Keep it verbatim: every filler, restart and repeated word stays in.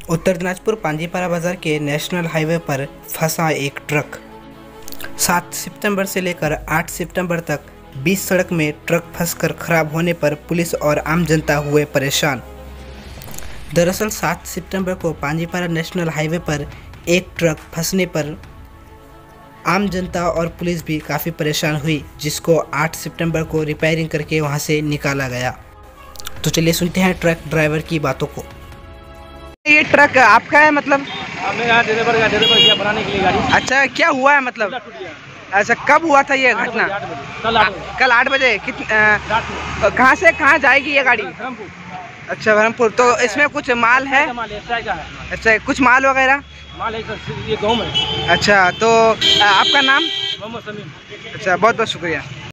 उत्तर दिनाजपुर पांजीपारा बाजार के national highway पर फंसा एक ट्रक। सात सितंबर से लेकर आठ सितंबर तक बीस सड़क में ट्रक फंसकर खराब होने पर पुलिस और आम जनता हुए परेशान। दरअसल सात सितंबर को पांजीपारा नेशनल हाईवे पर एक ट्रक फंसने पर आम जनता और पुलिस भी काफ़ी परेशान हुई, जिसको आठ सितंबर को रिपेयरिंग करके वहां से निकाला गया। तो चलिए सुनते हैं ट्रक ड्राइवर की बातों को। ये ट्रक आपका है? मतलब मेरा ड्राइवर का ड्राइवर किया बनाने के लिए गाड़ी। अच्छा, क्या हुआ है? मतलब अच्छा, कब हुआ था ये घटना? कल आठ बजे। कल आठ बजे। कितने कहाँ से कहाँ जाएगी ये गाड़ी? अच्छा, बरहमपुर। तो इसमें कुछ माल है? अच्छा, कुछ माल वगैरह? माल ये गाँव में। अच्छा, तो आपका नाम? मोहम्मद समीम। अच्छा, बहुत बहुत शुक्रिया।